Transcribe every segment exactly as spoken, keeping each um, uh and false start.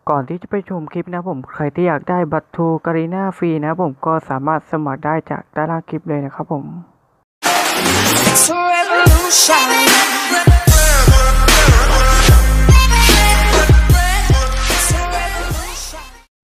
ก่อนที่จะไปชมคลิปนะผมใครที่อยากได้บัตรทูการีนาฟรีนะผมก็สามารถสมัครได้จากด้านล่างคลิปเลยนะครับผม It's a revolution. It's a revolution.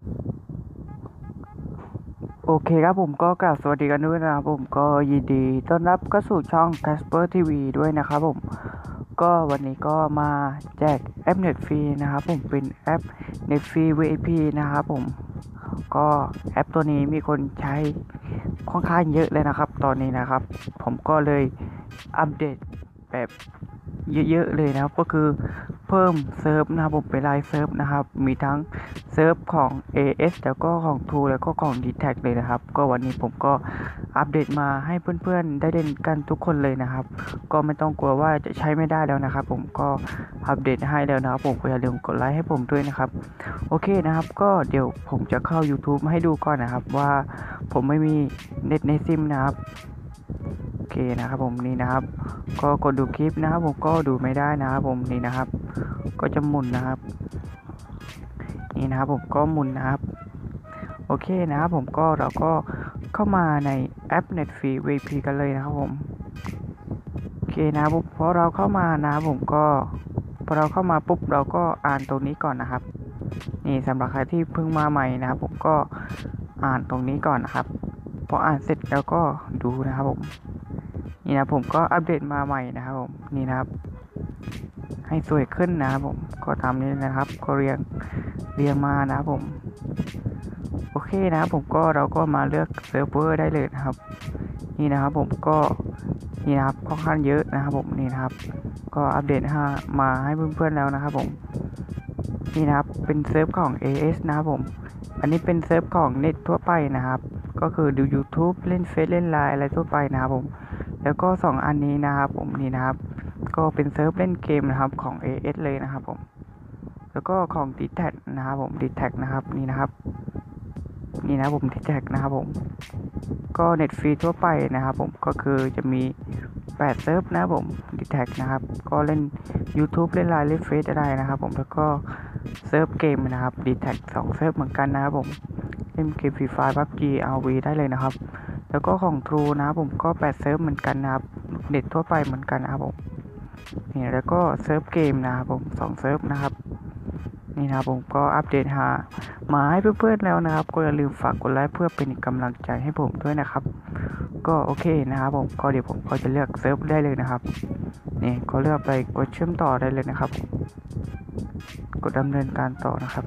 โอเคครับผมก็กล่าวสวัสดีกันด้วยนะครับผมก็ยินดีต้อนรับเข้าสู่ช่อง Casper ที วี ด้วยนะครับผมก็วันนี้ก็มาแจกแอป Net ฟรีนะครับผมเป็นแอป Net ฟรี วี ไอ พี นะครับผมก็แอปตัวนี้มีคนใช้ค่อนข้างเยอะเลยนะครับตอนนี้นะครับผมก็เลยอัปเดตแบบเยอะๆเลยนะครับก็คือเพิ่มเซิร์ฟนะครับผมเป็นไลน์เซิร์ฟนะครับมีทั้งเซิร์ฟของ เอ เอส แล้วก็ของ True แล้วก็ของ ดี แท็ก เลยนะครับก็วันนี้ผมก็อัปเดตมาให้เพื่อนๆได้เล่นกันทุกคนเลยนะครับก็ไม่ต้องกลัวว่าจะใช้ไม่ได้แล้วนะครับผมก็อัปเดตให้แล้วนะครับผมก็อย่าลืมกดไลค์ให้ผมด้วยนะครับโอเคนะครับก็เดี๋ยวผมจะเข้า YouTube ให้ดูก่อนนะครับว่าผมไม่มีเน็ตในซิมนะครับโอเคนะครับผมนี่นะครับก็กดดูคลิปนะครับผมก็ดูไม่ได้นะครับผมนี่นะครับก็จะหมุนนะครับนี่นะครับผมก็หมุนนะครับโอเคนะครับผมก็เราก็เข้ามาในแอป Net ฟรี วี ไอ พี กันเลยนะครับผมโอเคนะครับพอเราเข้ามานะครับผมก็พอเราเข้ามาปุ๊บเราก็อ่านตรงนี้ก่อนนะครับนี่สำหรับใครที่เพิ่งมาใหม่นะครับผมก็อ่านตรงนี้ก่อนนะครับพออ่านเสร็จแล้วก็ดูนะครับผมนี่นะผมก็อัปเดตมาใหม่นะครับผมนี่นะครับให้สวยขึ้นนะครับผมก็ตามนี้นะครับก็เรียงเรียงมานะครับผมโอเคนะครับผมก็เราก็มาเลือกเซิร์ฟเวอร์ได้เลยนะครับนี่นะครับผมก็นี่นะครับค่อนข้างเยอะนะครับผมนี่นะครับก็อัปเดตมาให้เพื่อนๆแล้วนะครับผมนี่นะครับเป็นเซิร์ฟของ เอ เอส นะครับผมอันนี้เป็นเซิร์ฟของเน็ตทั่วไปนะครับก็คือดู YouTube เล่นเฟซเล่นไลน์อะไรทั่วไปนะครับผมแล้วก็สองอันนี้นะครับผมนี่นะครับก็เป็นเซิร์ฟเล่นเกมนะครับของ เอ เอส เลยนะครับผมแล้วก็ของ ดี แท็ก นะครับผม ดี แท็ก นะครับนี่นะครับนี่นะผม ดี แท็ก นะครับผมก็เน็ตฟรีทั่วไปนะครับผมก็คือจะมีแปดเซิร์ฟนะครับผม ดี แท็ก นะครับก็เล่น YouTube เล่นไลน์เล่นเฟซได้นะครับผมแล้วก็เซิร์ฟเกมนะครับ ดี แท็ก สองเซิร์ฟเหมือนกันนะครับผมเล่นเกม Free Fire พับจี อาร์ วี ได้เลยนะครับแล้วก็ของ True นะครับผมก็แปดเซิร์ฟเหมือนกันนะครับเน็ตทั่วไปเหมือนกันนะครับผมนี่แล้วก็เซิร์ฟเกมนะครับผมสองเซิร์ฟนะครับนี่นะครับผมก็อัปเดตหามาให้เพื่อนๆแล้วนะครับก็อย่าลืมฝากกดไลค์เพื่อเป็นกำลังใจให้ผมด้วยนะครับก็โอเคนะครับผมก็เดี๋ยวผมก็จะเลือกเซิร์ฟได้เลยนะครับนี่ก็เลือกไปกดเชื่อมต่อได้เลยนะครับกดดำเนินการต่อนะครับ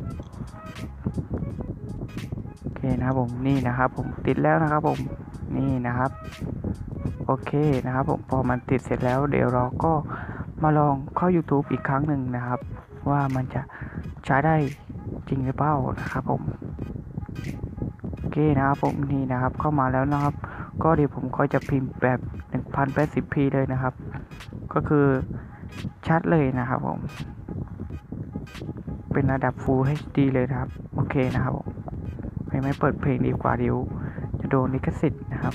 โอเคนะครับผมนี่นะครับผมติดแล้วนะครับผมนี่นะครับโอเคนะครับผมพอมันติดเสร็จแล้วเดี๋ยวเราก็มาลองเข้า YouTube อีกครั้งหนึ่งนะครับว่ามันจะใช้ได้จริงหรือเปล่านะครับผมโอเคนะครับผมนี่นะครับเข้ามาแล้วนะครับก็เดี๋ยวผมก็จะพิมพ์แบบ หนึ่งพันแปดสิบพี เลยนะครับก็คือชัดเลยนะครับผมเป็นระดับ Full เอช ดี เลยนะครับโอเคนะครับผมไม่ไม่เปิดเพลงดีกว่าเดี๋ยวจะโดนลิขสิทธิ์นะครับ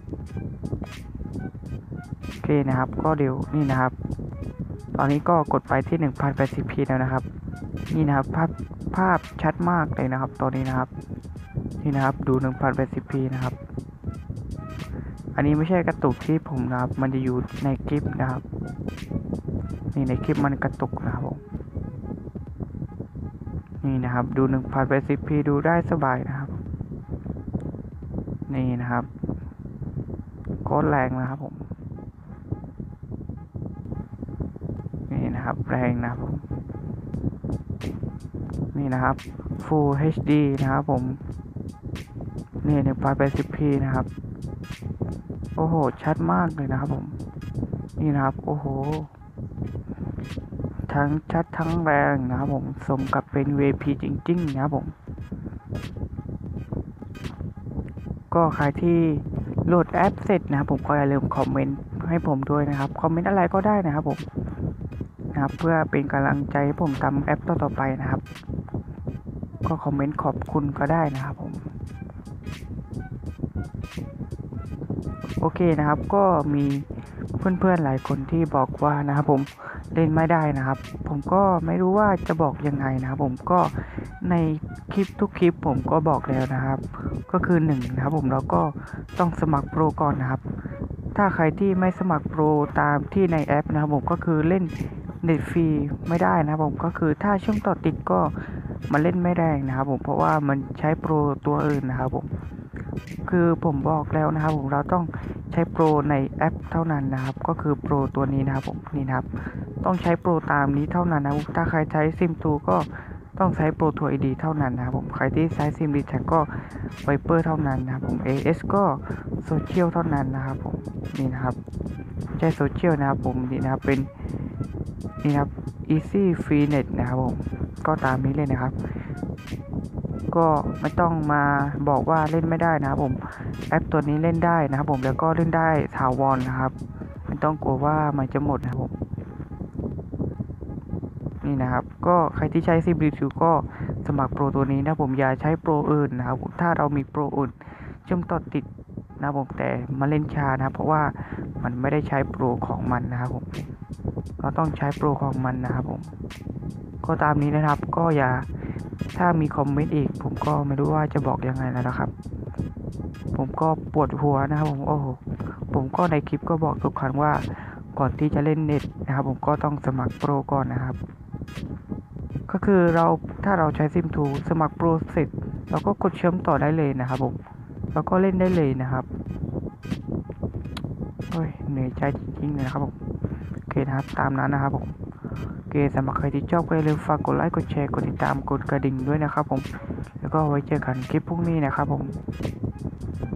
โอเคนะครับก็เดี๋ยวนี่นะครับตอนนี้ก็กดไปที่ หนึ่งพันแปดสิบพี แล้วนะครับนี่นะครับภาพภาพชัดมากเลยนะครับตอนนี้นะครับนี่นะครับดู หนึ่งพันแปดสิบพี นะครับอันนี้ไม่ใช่กระตุกที่ผมนะครับมันจะอยู่ในคลิปนะครับนี่ในคลิปมันกระตุกนะครับผมนี่นะครับดู หนึ่งพันแปดสิบพี ดูได้สบายนะครับนี่นะครับโคตรแรงนะครับผมนี่นะครับแรงนะครับผมนี่นะครับ Full เอช ดี นะครับผมนี่ หนึ่งพันแปดสิบพี นะครับโอ้โหชัดมากเลยนะครับผมนี่นะครับโอ้โหทั้งชัดทั้งแรงนะครับผมสมกับเป็น วี ไอ พี จริงๆนะครับผมก็ใครที่โหลดแอปเสร็จนะครับผมก็อย่าลืมคอมเมนต์ให้ผมด้วยนะครับคอมเมนต์อะไรก็ได้นะครับผมนะครับเพื่อเป็นกำลังใจให้ผมทำแอปต่อๆไปนะครับก็คอมเมนต์ขอบคุณก็ได้นะครับผมโอเคนะครับก็มีเพื่อนๆหลายคนที่บอกว่านะครับผมเล่นไม่ได้นะครับผมก็ไม่รู้ว่าจะบอกยังไงนะครับผมก็ในคลิปทุกคลิปผมก็บอกแล้วนะครับก็คือหนึ่งนะครับผมเราก็ต้องสมัครโปรก่อนนะครับถ้าใครที่ไม่สมัครโปรตามที่ในแอปนะครับผมก็คือเล่นเน็ตฟรีไม่ได้นะครับผมก็คือถ้าช่วงต่อติดก็มันเล่นไม่แรงนะครับผมเพราะว่ามันใช้โปรตัวอื่นนะครับผมคือผมบอกแล้วนะครับผมเราต้องใช้โปรในแอปเท่านั้นนะครับก็คือโปรตัวนี้นะครับผมนี่นะครับต้องใช้โปรตามนี้เท่านั้นนะถ้าใครใช้ซิมทูก็ต้องใช้โปรทัวร์ไอดีเท่านั้นนะครับผมใครที่ใช้ซิมดีแท็กก็ไวเปอร์เท่านั้นนะครับผม เอ เอส ก็โซเชียลเท่านั้นนะครับผมนี่นะครับใช้โซเชียลนะครับผมนี่นะครับเป็นนี่นะครับ easy free net นะครับผมก็ตามนี้เลยนะครับก็ไม่ต้องมาบอกว่าเล่นไม่ได้นะครับผมแอปตัวนี้เล่นได้นะครับผมแล้วก็เล่นได้ถาวรนะครับไม่ต้องกลัวว่ามันจะหมดนะครับผมนี่นะครับก็ใครที่ใช้ซิมดีทูก็สมัครโปรตัวนี้นะผมอย่าใช้โปรอื่นนะครับถ้าเรามีโปรอื่นเชื่อมต่อติดนะผมแต่มาเล่นช้านะเพราะว่ามันไม่ได้ใช้โปรของมันนะครับผมเราต้องใช้โปรของมันนะครับผมก็ตามนี้นะครับก็อย่าถ้ามีคอมเมนต์อีกผมก็ไม่รู้ว่าจะบอกยังไงแล้วนะครับผมก็ปวดหัวนะครับผมโอ้โหผมก็ในคลิปก็บอกทุกครั้งว่าก่อนที่จะเล่นเน็ตนะครับผมก็ต้องสมัครโปรก่อนนะครับก็คือเราถ้าเราใช้ซิมทูสมัครโปรเสร็จเราก็กดเชื่อมต่อได้เลยนะครับผมแล้วก็เล่นได้เลยนะครับโอ้ยเหนื่อยใจจริงๆเลยนะครับผมโอเคนะครับตามนั้นนะครับผมโอเคสำหรับใครที่ชอบก็อย่าลืมฝากกดไลค์กดแชร์กดติดตามกดกระดิ่งด้วยนะครับผมแล้วก็ไว้เจอกันคลิปพรุ่งนี้นะครับผม